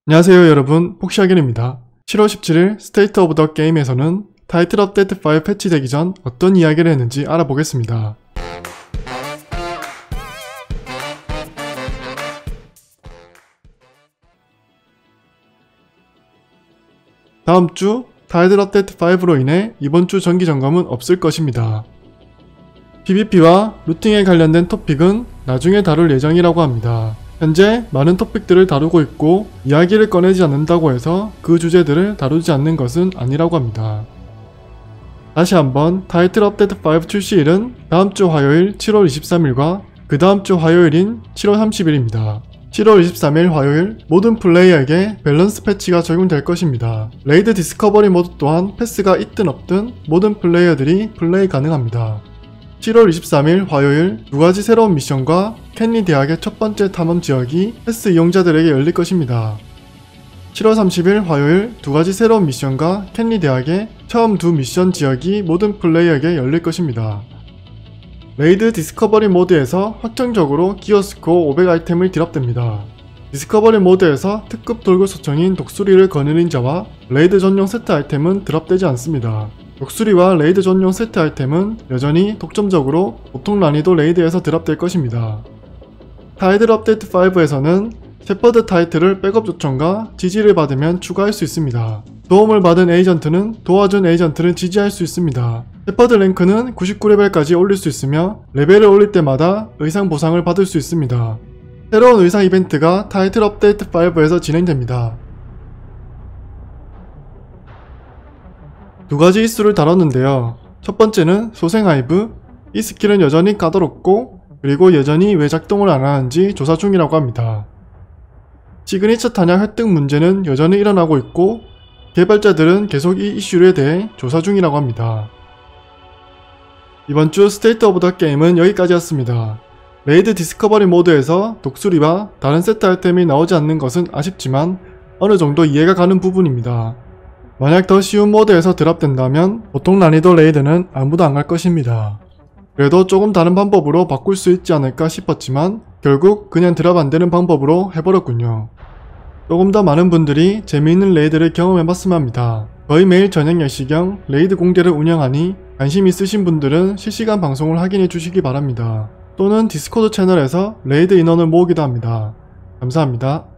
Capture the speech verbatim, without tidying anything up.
안녕하세요 여러분, 폭시하겐입니다. 칠월 십칠일 스테이트 오브 더 게임에서는 타이틀 업데이트 파일 패치되기 전 어떤 이야기를 했는지 알아보겠습니다. 다음주 타이틀 업데이트 오로 인해 이번주 정기점검은 없을 것입니다. 피브이피와 루팅에 관련된 토픽은 나중에 다룰 예정이라고 합니다. 현재 많은 토픽들을 다루고 있고 이야기를 꺼내지 않는다고 해서 그 주제들을 다루지 않는 것은 아니라고 합니다. 다시 한번 타이틀 업데이트 오 출시일은 다음주 화요일 칠월 이십삼일과 그 다음주 화요일인 칠월 삼십일입니다. 칠월 이십삼일 화요일 모든 플레이어에게 밸런스 패치가 적용될 것입니다. 레이드 디스커버리 모드 또한 패스가 있든 없든 모든 플레이어들이 플레이 가능합니다. 칠월 이십삼일 화요일 두가지 새로운 미션과 캔리 대학의 첫번째 탐험 지역이 패스 이용자들에게 열릴 것입니다. 칠월 삼십일 화요일 두가지 새로운 미션과 캔리 대학의 처음 두 미션 지역이 모든 플레이어에게 열릴 것입니다. 레이드 디스커버리 모드에서 확정적으로 기어 스코어 오백 아이템을 드랍됩니다. 디스커버리 모드에서 특급 돌고 소총인 독수리를 거느린 자와 레이드 전용 세트 아이템은 드랍되지 않습니다. 독수리와 레이드 전용 세트 아이템은 여전히 독점적으로 보통 난이도 레이드에서 드랍될 것입니다. 타이틀 업데이트 오에서는 셰퍼드 타이틀을 백업 요청과 지지를 받으면 추가할 수 있습니다. 도움을 받은 에이전트는 도와준 에이전트를 지지할 수 있습니다. 셰퍼드 랭크는 구십구 레벨까지 올릴 수 있으며 레벨을 올릴 때마다 의상 보상을 받을 수 있습니다. 새로운 의상 이벤트가 타이틀 업데이트 오에서 진행됩니다. 두 가지 이슈를 다뤘는데요. 첫 번째는 소생 하이브, 이 스킬은 여전히 까다롭고 그리고 여전히 왜 작동을 안 하는지 조사 중이라고 합니다. 시그니처 탄약 획득 문제는 여전히 일어나고 있고 개발자들은 계속 이 이슈에 대해 조사 중이라고 합니다. 이번주 스테이트 오브 더 게임은 여기까지였습니다. 레이드 디스커버리 모드에서 독수리와 다른 세트 아이템이 나오지 않는 것은 아쉽지만 어느정도 이해가 가는 부분입니다. 만약 더 쉬운 모드에서 드랍된다면 보통 난이도 레이드는 아무도 안 갈 것입니다. 그래도 조금 다른 방법으로 바꿀 수 있지 않을까 싶었지만 결국 그냥 드랍 안되는 방법으로 해버렸군요. 조금 더 많은 분들이 재미있는 레이드를 경험해봤으면 합니다. 거의 매일 저녁 열 시경 레이드 공대를 운영하니 관심 있으신 분들은 실시간 방송을 확인해 주시기 바랍니다. 또는 디스코드 채널에서 레이드 인원을 모으기도 합니다. 감사합니다.